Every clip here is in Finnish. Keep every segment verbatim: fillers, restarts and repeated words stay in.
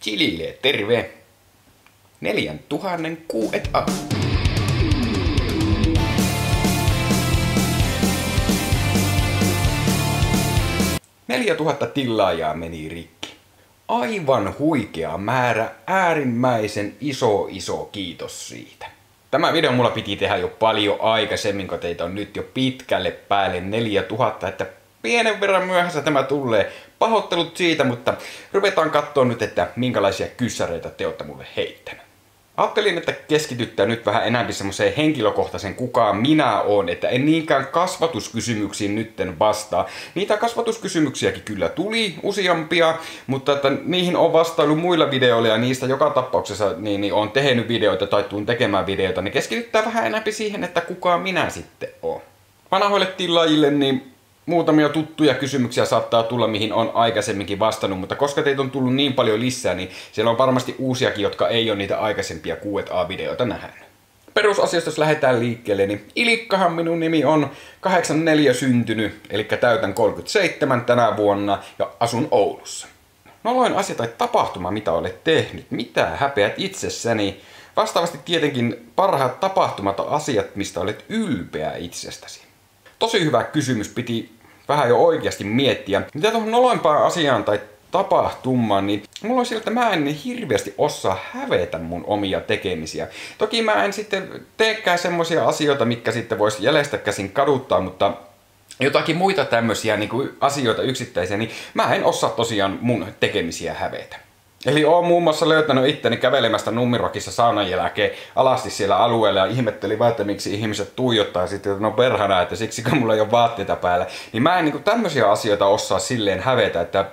Chilille, terve! Neljän tuhannen Q et A. Neljätuhatta tilaajaa meni rikki. Aivan huikea määrä, äärimmäisen iso iso kiitos siitä. Tämä video mulla piti tehdä jo paljon aikaisemmin, kun teitä on nyt jo pitkälle päälle neljätuhatta, että pienen verran myöhässä tämä tulee. Pahoittelut siitä, mutta ruvetaan katsoa nyt, että minkälaisia kyssäreitä te olette mulle heittänyt. Ajattelin, että keskityttää nyt vähän enemmän semmoiseen henkilökohtaisen kuka minä oon, että en niinkään kasvatuskysymyksiin nytten vastaa. Niitä kasvatuskysymyksiäkin kyllä tuli useampia, mutta että niihin on vastailu muilla videoilla ja niistä joka tapauksessa niin, niin on tehnyt videoita tai tuun tekemään videoita, niin keskityttää vähän enemmän siihen, että kuka minä sitten oon. Vanhoille tilaajille niin muutamia tuttuja kysymyksiä saattaa tulla, mihin on aikaisemminkin vastannut, mutta koska teitä on tullut niin paljon lisää, niin siellä on varmasti uusiakin, jotka ei ole niitä aikaisempia Q et A-videoita nähnyt. Perusasiasta, jos lähdetään liikkeelle, niin Ilikkahan minun nimi on, kahdeksankymmentäneljä syntynyt, eli täytän kolmekymmentäseitsemän tänä vuonna ja asun Oulussa. Noloin asia tai tapahtuma, mitä olet tehnyt, mitä häpeät itsessäni, vastaavasti tietenkin parhaat tapahtumat on asiat, mistä olet ylpeä itsestäsi. Tosi hyvä kysymys, piti vähän jo oikeasti miettiä. Mitä tuohon noloimpaan asiaan tai tapahtumaan, niin mulla on sillä, että mä en hirveästi osaa hävetä mun omia tekemisiä. Toki mä en sitten teekään semmosia asioita, mitkä sitten vois jäljestä käsin kaduttaa, mutta jotakin muita tämmösiä niin kuin asioita yksittäisiä, niin mä en osaa tosiaan mun tekemisiä hävetä. Eli oon muun muassa löytänyt itteni kävelemästä Nummirokissa saunan jälkeen alasti siellä alueella ja ihmetteli vaan, että miksi ihmiset tuijottaa ja sitten, että no perhana, että siksi kun mulla ei ole vaatteita päällä. Niin mä en niin kuin tämmöisiä asioita osaa silleen hävetä, että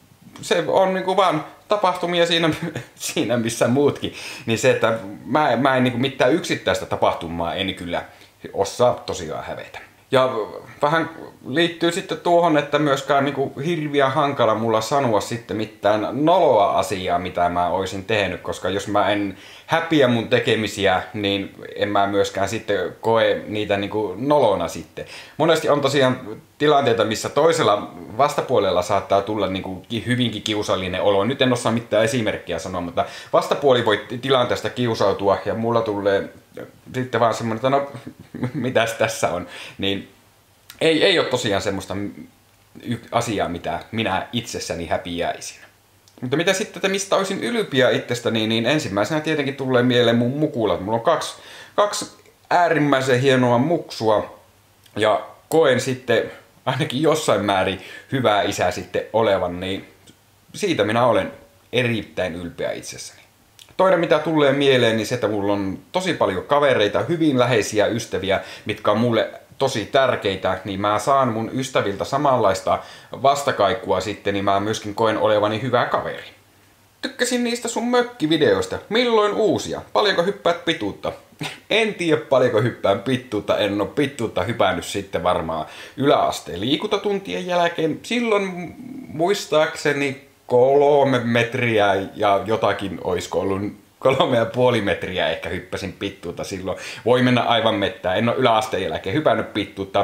se on niin kuin vaan tapahtumia siinä, siinä missä muutkin. Niin se, että mä, mä en niin kuin mitään yksittäistä tapahtumaa en kyllä osaa tosiaan hävetä. Ja vähän liittyy sitten tuohon, että myöskään niinku hirviä hankala mulla sanoa sitten mitään noloa asiaa, mitä mä oisin tehnyt, koska jos mä en häpiä mun tekemisiä, niin en mä myöskään sitten koe niitä niinku nolona sitten. Monesti on tosiaan tilanteita, missä toisella vastapuolella saattaa tulla niinku hyvinkin kiusallinen olo. Nyt en osaa mitään esimerkkiä sanoa, mutta vastapuoli voi tilanteesta kiusautua ja mulla tulee sitten vaan semmoinen, että no mitäs tässä on, niin ei, ei ole tosiaan semmoista asiaa, mitä minä itsessäni häpiäisin. Mutta mitä sitten, että mistä olisin ylpeä itsestäni, niin ensimmäisenä tietenkin tulee mieleen mun mukulat. Mulla on kaksi, kaksi äärimmäisen hienoa muksua ja koen sitten ainakin jossain määrin hyvää isää sitten olevan, niin siitä minä olen erittäin ylpeä itsessäni. Toinen mitä tulee mieleen, niin se, että mulla on tosi paljon kavereita, hyvin läheisiä ystäviä, mitkä on mulle tosi tärkeitä, niin mä saan mun ystäviltä samanlaista vastakaikua sitten, niin mä myöskin koen olevani hyvä kaveri. Tykkäsin niistä sun mökkivideoista. Milloin uusia? Paljonko hyppäät pituutta? En tiedä paljonko hyppään pituutta, en ole pituutta hypännyt sitten varmaan yläasteen liikuntatuntien jälkeen. Silloin muistaakseni kolme metriä ja jotakin oisko ollut kolme ja puoli metriä ehkä hyppäsin pittuutta silloin. Voi mennä aivan mettään. En ole yläasteen jälkeen hypännyt pittuutta.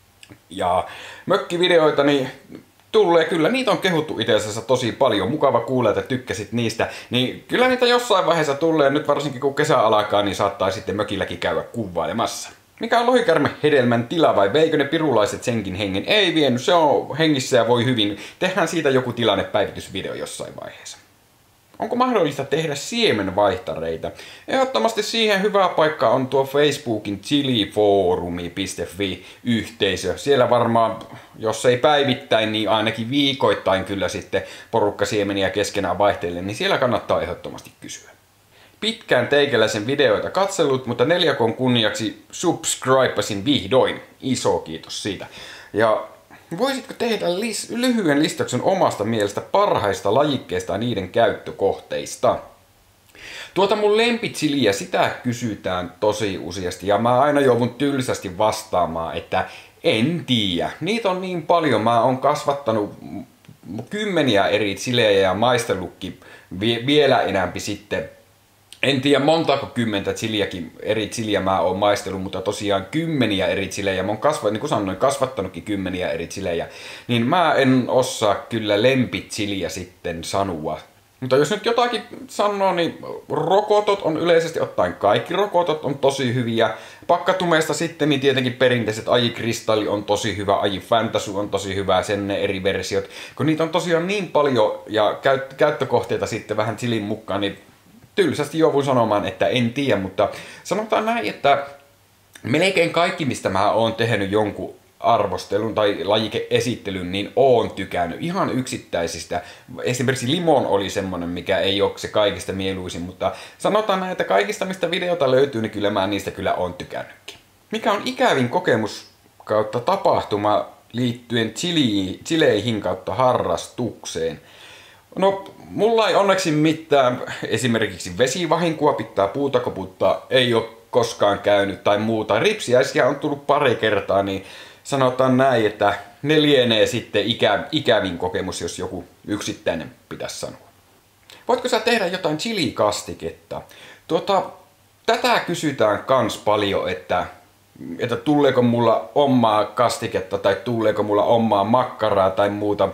Ja mökkivideoita niin tulee kyllä. Niitä on kehuttu itse asiassa tosi paljon. Mukava kuulla, että tykkäsit niistä. Niin kyllä niitä jossain vaiheessa tulee. Nyt varsinkin kun kesä alkaa, niin saattaa sitten mökilläkin käydä kuvailemassa. Mikä on lohikärme hedelmän tila vai veikö ne pirulaiset senkin hengen? Ei vienyt, se on hengissä ja voi hyvin. Tehdään siitä joku tilannepäivitysvideo jossain vaiheessa. Onko mahdollista tehdä siemenvaihtareita? Ehdottomasti siihen hyvä paikka on tuo Facebookin chilifoorumi piste fi-yhteisö. Siellä varmaan, jos ei päivittäin, niin ainakin viikoittain kyllä sitten porukka siemeniä keskenään vaihtelee, niin siellä kannattaa ehdottomasti kysyä. Pitkään teikäläisen videoita katsellut, mutta neljä K:n kunniaksi subscribasin vihdoin. Iso kiitos siitä. Ja voisitko tehdä lis lyhyen listauksen omasta mielestä parhaista lajikkeista ja niiden käyttökohteista? Tuota mun lempitsiliä, sitä kysytään tosi useasti ja mä aina joudun tylsästi vastaamaan, että en tiedä. Niitä on niin paljon, mä oon kasvattanut kymmeniä eri chilejä ja maistellutkin vie vielä enämpi sitten. En tiedä montako kymmentä chiliäkin, eri chiliä mä oon maistellut, mutta tosiaan kymmeniä eri chilejä. Mä oon kasva, niin kuin sanoin, kasvattanutkin kymmeniä eri chilejä. Niin mä en osaa kyllä lempichiliä sitten sanoa. Mutta jos nyt jotakin sanoo, niin rokotot on yleisesti ottaen kaikki rokotot on tosi hyviä. Pakkatumeesta sitten niin tietenkin perinteiset Aji-kristalli on tosi hyvä, Aji-fantasy on tosi hyvä, sen ne eri versiot. Kun niitä on tosiaan niin paljon ja käyt- käyttökohteita sitten vähän chilin mukaan, niin tylsästi joudun sanomaan, että en tiedä, mutta sanotaan näin, että melkein kaikki, mistä mä oon tehnyt jonkun arvostelun tai lajikeesittelyn, niin oon tykännyt ihan yksittäisistä. Esimerkiksi Limon oli semmonen, mikä ei ole se kaikista mieluisin, mutta sanotaan näin, että kaikista mistä videota löytyy, niin kyllä mä niistä kyllä oon tykännytkin. Mikä on ikävin kokemus kautta tapahtuma liittyen chili, chileihin kautta harrastukseen? No, mulla ei onneksi mitään esimerkiksi vesivahinkoa, pitää puuta koputtaa, ei ole koskaan käynyt tai muuta. Ripsiäisiä on tullut pari kertaa, niin sanotaan näin, että ne lienee sitten ikä, ikävin kokemus, jos joku yksittäinen pitäisi sanoa. Voitko sä tehdä jotain chilikastiketta? Tuota, tätä kysytään kans paljon, että, että tuleeko mulla omaa kastiketta tai tuleeko mulla omaa makkaraa tai muuta.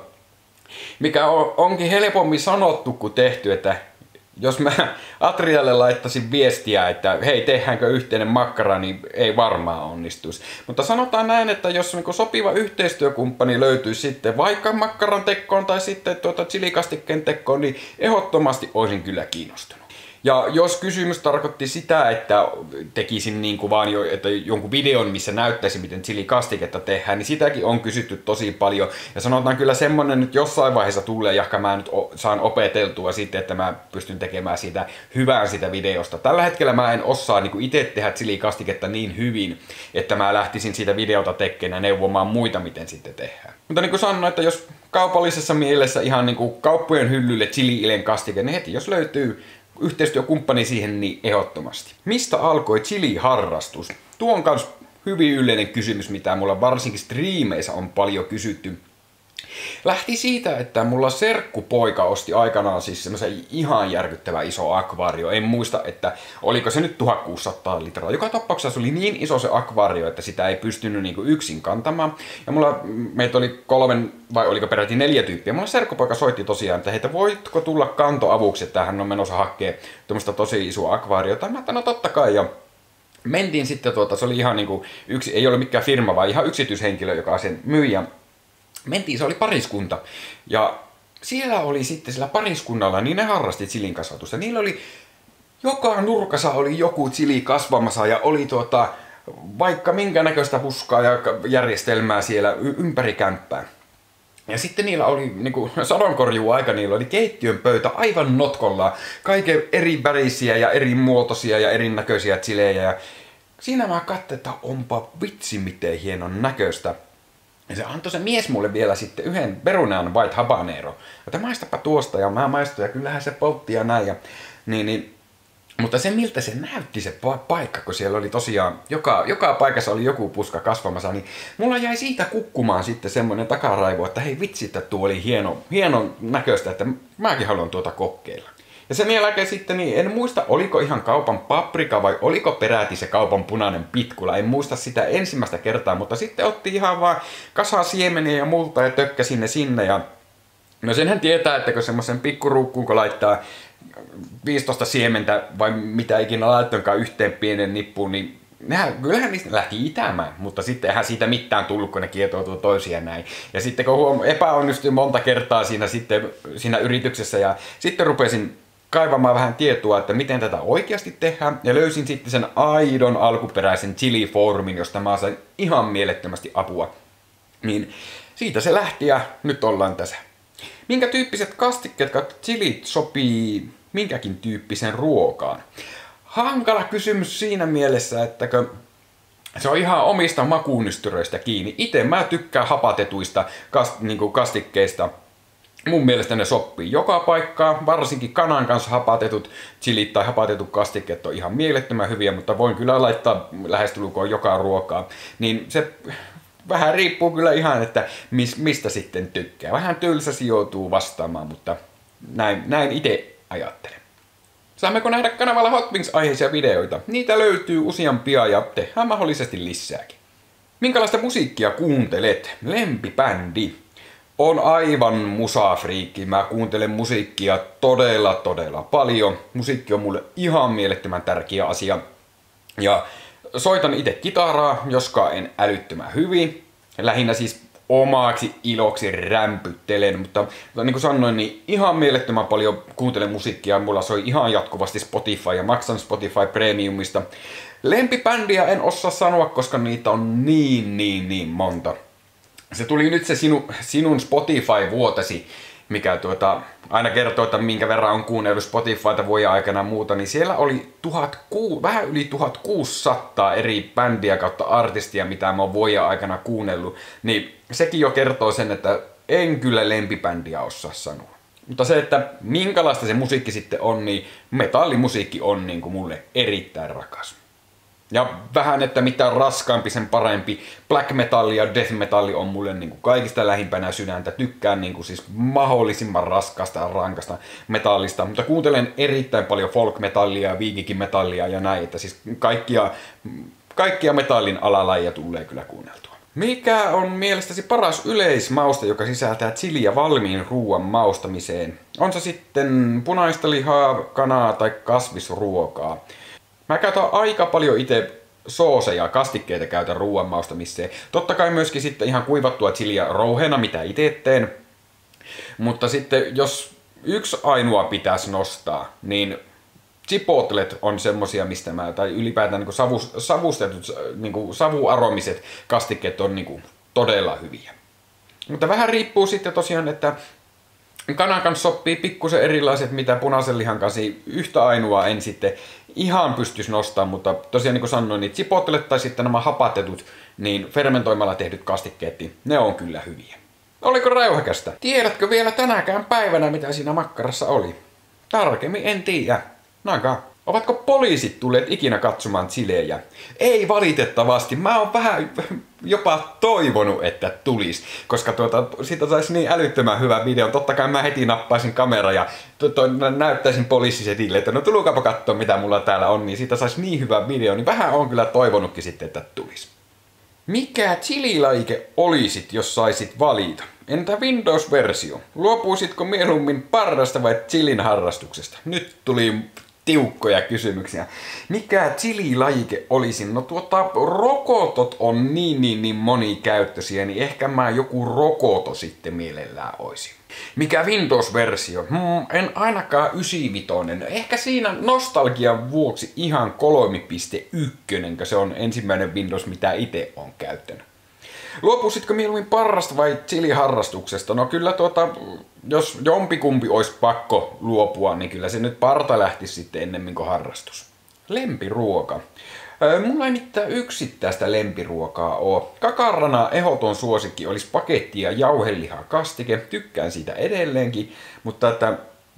Mikä on, onkin helpommin sanottu kuin tehty, että jos mä Atrialle laittaisin viestiä, että hei, tehdäänkö yhteinen makkara, niin ei varmaan onnistuisi. Mutta sanotaan näin, että jos niin sopiva yhteistyökumppani löytyisi sitten vaikka makkaran tekkoon tai sitten tuota chilikastikkeen tekkoon, niin ehdottomasti olisin kyllä kiinnostunut. Ja jos kysymys tarkoitti sitä, että tekisin niin kuin vaan jo, että jonkun videon, missä näyttäisi, miten chilikastiketta tehdään, niin sitäkin on kysytty tosi paljon. Ja sanotaan kyllä semmonen nyt jossain vaiheessa tulee, jahka mä nyt saan opeteltua sitten, että mä pystyn tekemään siitä hyvää sitä videosta. Tällä hetkellä mä en osaa niin kuin itse tehdä chilikastiketta niin hyvin, että mä lähtisin siitä videota tekemään ja neuvomaan muita, miten sitten tehdään. Mutta niin kuin sanoin, että jos kaupallisessa mielessä ihan niin kuin kauppojen hyllylle chili-ilen kastike, niin heti jos löytyy yhteistyökumppani siihen, niin ehdottomasti. Mistä alkoi chili-harrastus? Tuo on kans hyvin yleinen kysymys, mitä mulla varsinkin striimeissä on paljon kysytty. Lähti siitä, että mulla serkkupoika osti aikanaan siis semmoisen ihan järkyttävä iso akvaario. En muista, että oliko se nyt tuhatkuusisataa litraa. Joka tapauksessa se oli niin iso se akvaario, että sitä ei pystynyt niinku yksin kantamaan. Ja mulla, meitä oli kolmen vai oliko peräti neljä tyyppiä. Mulla serkkupoika soitti tosiaan, että heitä voitko tulla kantoavuksi, että hän on menossa hakee tuommoista tosi isoa akvaariota. Mä no totta kai. Ja mentiin sitten tuota, se oli ihan niinku yksi, ei ole mikään firma, vaan ihan yksityishenkilö, joka sen myi. Ja mentiin, se oli pariskunta. Ja siellä oli sitten sillä pariskunnalla, niin ne harrasti chilin kasvatusta. Niillä oli, joka nurkassa oli joku chili kasvamassa ja oli tuota, vaikka minkä näköistä huskaa ja järjestelmää siellä ympäri kämppää. Ja sitten niillä oli niinku sadonkorjuu aika, niillä oli keittiön pöytä aivan notkolla. Kaiken eri värisiä ja eri muotoisia ja erinäköisiä chilejä. Ja siinä mä katsoin, että onpa vitsi miten hienon näköistä. Ja se antoi se mies mulle vielä sitten yhden perunan white habanero. Että maistapa tuosta, ja mä maistuin, ja kyllähän se poltti ja näin. Ja, niin, niin. Mutta se miltä se näytti se paikka, kun siellä oli tosiaan, joka, joka paikassa oli joku puska kasvamassa, niin mulla jäi siitä kukkumaan sitten semmoinen takaraivo, että hei vitsi, että tuo oli hieno, hienon näköistä, että mäkin haluan tuota kokeilla. Ja sen jälkeen sitten, niin en muista, oliko ihan kaupan paprika vai oliko peräti se kaupan punainen pitkula. En muista sitä ensimmäistä kertaa, mutta sitten otti ihan vaan kasaa siemeniä ja multa ja tökkäsi ne sinne. Ja no senhän tietää, että kun semmoisen pikkuruukkuun kun laittaa viisitoista siementä vai mitä ikinä laittonkaan yhteen pienen nippuun, niin nehän, kyllähän niistä lähti itämään, mutta sitten eihän siitä mitään tullut, kun ne kietoutuu toisiaan näin. Ja sitten kun huom- epäonnistui monta kertaa siinä, sitten, siinä yrityksessä ja sitten rupesin kaivamaan vähän tietoa, että miten tätä oikeasti tehdään. Ja löysin sitten sen aidon alkuperäisen chili-foorumin, josta mä sain ihan mielettömästi apua. Niin siitä se lähti ja nyt ollaan tässä. Minkä tyyppiset kastikkeet kautta chilit sopii minkäkin tyyppisen ruokaan? Hankala kysymys siinä mielessä, että se on ihan omista makuunystyröistä kiinni. Itse mä tykkään hapatetuista kast, niin kuin kastikkeista. Mun mielestä ne sopii joka paikkaan, varsinkin kanan kanssa hapatetut chilit tai hapatetut kastikkeet on ihan mielettömän hyviä, mutta voin kyllä laittaa lähestulkoon joka ruokaa. Niin se vähän riippuu kyllä ihan, että mis, mistä sitten tykkää. Vähän tylsäsi joutuu vastaamaan, mutta näin, näin itse ajattelen. Saammeko nähdä kanavalla Hot Wings-aiheisia videoita? Niitä löytyy useampia ja tehdään mahdollisesti lisääkin. Minkälaista musiikkia kuuntelet? Lempibändi. On aivan musafriikki. Mä kuuntelen musiikkia todella todella paljon. Musiikki on mulle ihan mielettömän tärkeä asia. Ja soitan itse kitaraa, joskaan en älyttömän hyvin. Lähinnä siis omaksi iloksi rämpyttelen, mutta niin kuin sanoin, niin ihan mielettömän paljon kuuntelen musiikkia. Mulla soi ihan jatkuvasti Spotify ja maksan Spotify Premiumista. Lempibändiä en osaa sanoa, koska niitä on niin niin niin monta. Se tuli nyt se sinu, sinun Spotify-vuotesi, mikä tuota, aina kertoo, että minkä verran on kuunnellut Spotifyta vuoden aikana muuta, niin siellä oli tuhatkuusisataa, vähän yli tuhatkuusisataa eri bändiä kautta artistia, mitä mä oon vuoden aikana kuunnellut. Niin sekin jo kertoo sen, että en kyllä lempibändiä osaa sanoa. Mutta se, että minkälaista se musiikki sitten on, niin metallimusiikki on niin kuin mulle erittäin rakas. Ja vähän, että mitä raskaampi sen parempi. Black metalli ja death metalli on mulle niin kuin kaikista lähimpänä sydäntä. Tykkään niin kuin siis mahdollisimman raskasta ja rankasta metallista. Mutta kuuntelen erittäin paljon folk metallia ja viikinkin metallia ja näin. Että siis kaikkia, kaikkia metallin alalajia tulee kyllä kuunneltua. Mikä on mielestäsi paras yleismauste, joka sisältää chiliä valmiin ruoan maustamiseen? On se sitten punaista lihaa, kanaa tai kasvisruokaa? Mä käytän aika paljon itse sooseja, kastikkeita käytän ruoan maustamiseen. Totta kai myöskin sitten ihan kuivattua chiliä rouheena, mitä itse teen. Mutta sitten jos yksi ainoa pitäisi nostaa, niin chipotlet on semmosia, mistä mä, tai ylipäätään niin savus, savustetut, niin savuaromiset kastikkeet on niin todella hyviä. Mutta vähän riippuu sitten tosiaan, että kanan kanssa sopii pikkusen erilaiset, mitä punaisen lihan kanssa. Yhtä ainoa en sitten ihan pystyisi nostamaan, mutta tosiaan niin kuin sanoin, niin chipotlet tai sitten nämä hapatetut, niin fermentoimalla tehdyt kastikkeet, ne on kyllä hyviä. Oliko räyhäkästä? Tiedätkö vielä tänäkään päivänä, mitä siinä makkarassa oli? Tarkemmin en tiedä. Naga. Ovatko poliisit tulleet ikinä katsomaan chilejä? Ei valitettavasti. Mä oon vähän jopa toivonut, että tulis. Koska tuota, siitä saisi niin älyttömän hyvä video. Totta kai mä heti nappaisin kamera ja to, to, näyttäisin poliisisetille, että no tulukaapa katsoa mitä mulla täällä on. Niin siitä saisi niin hyvä video. Niin vähän on kyllä toivonutkin sitten, että tulis. Mikä chililaike olisit, jos saisit valita? Entä Windows-versio? Luopuisitko mieluummin parrasta vai chilin harrastuksesta? Nyt tuli tiukkoja kysymyksiä. Mikä chililajike olisi? No tuota, rokotot on niin niin niin monikäyttöisiä, niin ehkä mä joku rokoto sitten mielellään olisi. Mikä Windows-versio? Hmm, en ainakaan yhdeksänkymmentäviisi. Ehkä siinä nostalgian vuoksi ihan kolme piste yksi, se on ensimmäinen Windows, mitä itse on käyttänyt. Luopuisitko mieluummin parrasta vai chiliharrastuksesta? No kyllä tuota, jos jompikumpi olisi pakko luopua, niin kyllä se nyt parta lähtisi sitten ennemmin kuin harrastus. Lempiruoka. Mulla ei mitään yksittäistä lempiruokaa oo. Kakarana ehdoton suosikki olisi paketti ja jauheliha kastike. Tykkään siitä edelleenkin, mutta että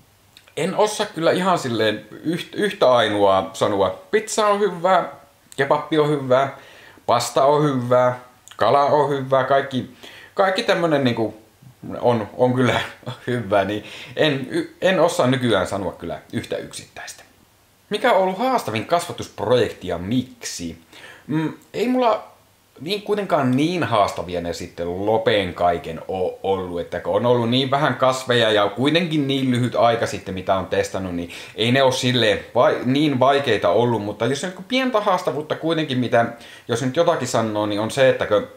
en osaa kyllä ihan silleen yhtä ainoaa sanoa. Pizza on hyvää, kebappi on hyvää, pasta on hyvää, kala on hyvää, kaikki, kaikki tämmönen niinku on, on kyllä hyvää, niin en, en osaa nykyään sanoa kyllä yhtä yksittäistä. Mikä on ollut haastavin kasvatusprojekti ja miksi? Mm, ei mulla niin kuitenkaan niin haastavia ne sitten lopen kaiken ole ollut, että kun on ollut niin vähän kasveja ja kuitenkin niin lyhyt aika sitten mitä on testannut, niin ei ne ole silleen vai, niin vaikeita ollut, mutta jos on pientä haastavuutta kuitenkin, mitä jos nyt jotakin sanoo, niin on se, että kun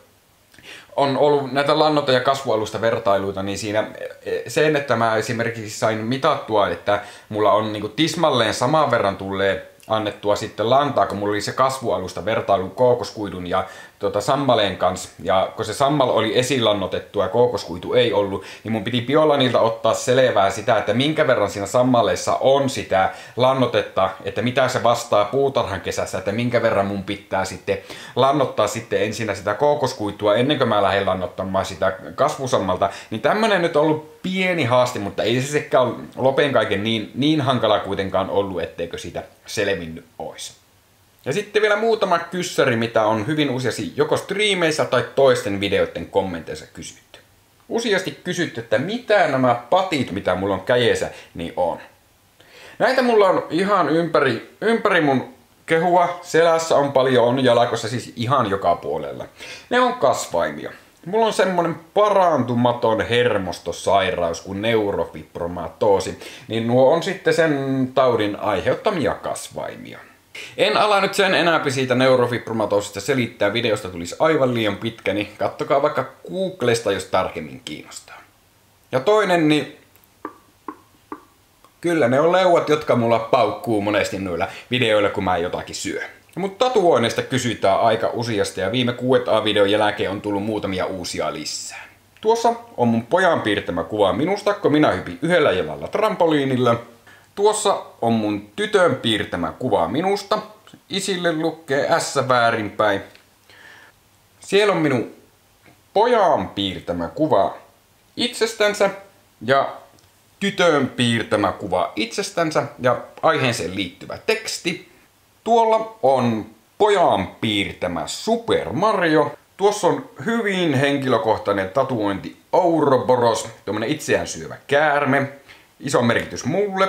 on ollut näitä lannoite- ja kasvualusta vertailuita, niin siinä sen, että mä esimerkiksi sain mitattua, että mulla on niinku tismalleen saman verran tulee annettua sitten lantaa, kun mulla oli se kasvualusta vertailu kookoskuidun ja tuota, sammaleen kanssa. Ja kun se sammal oli esilannotettua ja kookoskuitu ei ollut, niin mun piti Biolanilta ottaa selvää sitä, että minkä verran siinä sammaleissa on sitä lannotetta, että mitä se vastaa puutarhan kesässä, että minkä verran mun pitää sitten lannottaa sitten ensin sitä kookoskuitua ennen kuin mä lähden lannottamaan sitä kasvusammalta. Niin tämmönen nyt on ollut pieni haaste, mutta ei se sekään lopen kaiken niin, niin hankala kuitenkaan ollut, etteikö siitä selvinnyt ois. Ja sitten vielä muutama kyssäri, mitä on hyvin useasti joko striimeissä tai toisten videoiden kommenteissa kysytty. Useasti kysytty, että mitä nämä patit, mitä mulla on kädessä, niin on. Näitä mulla on ihan ympäri, ympäri mun kehua. Selässä on paljon, on jalakossa, siis ihan joka puolella. Ne on kasvaimia. Mulla on semmonen parantumaton hermostosairaus kuin neurofibromatosi, niin nuo on sitten sen taudin aiheuttamia kasvaimia. En ala nyt sen enää siitä neurofibromatosista selittää, videosta tulisi aivan liian pitkä, niin kattokaa vaikka Googlesta, jos tarkemmin kiinnostaa. Ja toinen, niin kyllä ne on leuat, jotka mulla paukkuu monesti noilla videoilla, kun mä jotakin syö. Mutta tatuoinneista kysytään aika useasti ja viime Q and A-videon jälkeen on tullut muutamia uusia lisää. Tuossa on mun pojan piirtämä kuva minusta, kun minä hypin yhdellä jalalla trampoliinilla. Tuossa on mun tytön piirtämä kuva minusta. Isille lukee S väärinpäin. Siellä on minun pojan piirtämä kuva itsestänsä ja tytön piirtämä kuva itsestänsä ja aiheeseen liittyvä teksti. Tuolla on pojan piirtämä Super Mario. Tuossa on hyvin henkilökohtainen tatuointi Ouroboros, tuommoinen itseään syövä käärme. Iso merkitys mulle.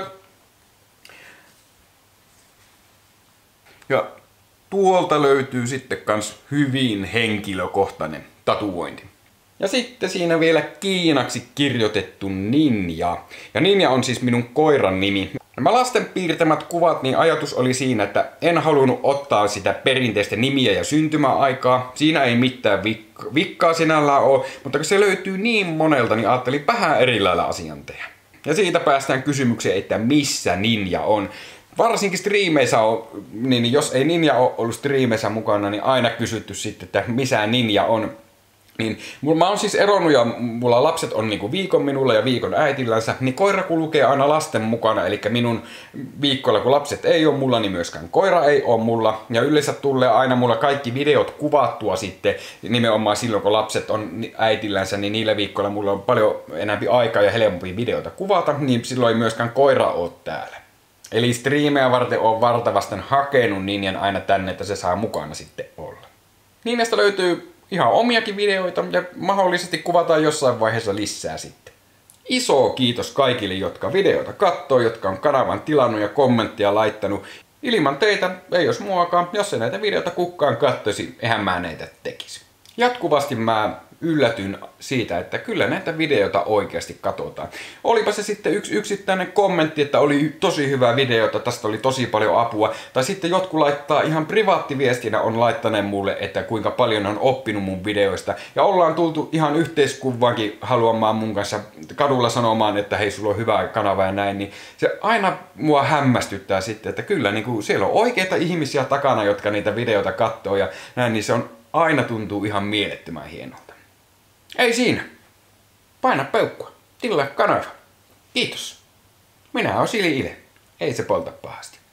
Ja tuolta löytyy sitten kans hyvin henkilökohtainen tatuointi. Ja sitten siinä vielä kiinaksi kirjoitettu Ninja. Ja Ninja on siis minun koiran nimi. Nämä lasten piirtämät kuvat, niin ajatus oli siinä, että en halunnut ottaa sitä perinteistä nimiä ja syntymäaikaa. Siinä ei mitään vik- vikkaa sinällään ole, mutta kun se löytyy niin monelta, niin ajattelin vähän eri lailla asian tehdä. Ja siitä päästään kysymykseen, että missä Ninja on. Varsinkin striimeissä on, niin jos ei Ninja ole ollut striimeissä mukana, niin aina kysytty sitten, että missä Ninja on. Niin, mä oon siis eronnut ja mulla lapset on niinku viikon minulla ja viikon äitillänsä, niin koira kulkee aina lasten mukana, eli minun viikkoilla kun lapset ei ole mulla, niin myöskään koira ei ole mulla. Ja yleensä tulee aina mulla kaikki videot kuvattua sitten, nimenomaan silloin kun lapset on äitillänsä, niin niillä viikkoilla mulla on paljon enemmän aikaa ja helpompia videoita kuvata, niin silloin ei myöskään koira ole täällä. Eli striimejä varten on vartavasti hakenut Ninjan aina tänne, että se saa mukana sitten olla. Ninjasta löytyy ihan omiakin videoita ja mahdollisesti kuvataan jossain vaiheessa lisää sitten. Iso kiitos kaikille, jotka videoita katsoo, jotka on kanavan tilannut ja kommenttia laittanut. Ilman teitä ei olisi muakaan, jos ei näitä videoita kukaan katsoisi, eihän mä näitä tekisi. Jatkuvasti mä yllätyn siitä, että kyllä näitä videoita oikeasti katsotaan. Olipa se sitten yksi yksittäinen kommentti, että oli tosi hyvä video, että tästä oli tosi paljon apua. Tai sitten jotkut laittaa ihan privaattiviestinä on laittaneet mulle, että kuinka paljon on oppinut mun videoista. Ja ollaan tultu ihan yhteiskuvaankin haluamaan mun kanssa kadulla sanomaan, että hei, sulla on hyvä kanava ja näin. Niin se aina mua hämmästyttää sitten, että kyllä niin kuin siellä on oikeita ihmisiä takana, jotka niitä videoita katsoo ja näin, niin se on aina tuntuu ihan mielettömän hienolta. Ei siinä. Paina peukkua. Tilaa kanava. Kiitos. Minä oon Sili Ile. Ei se polta pahasti.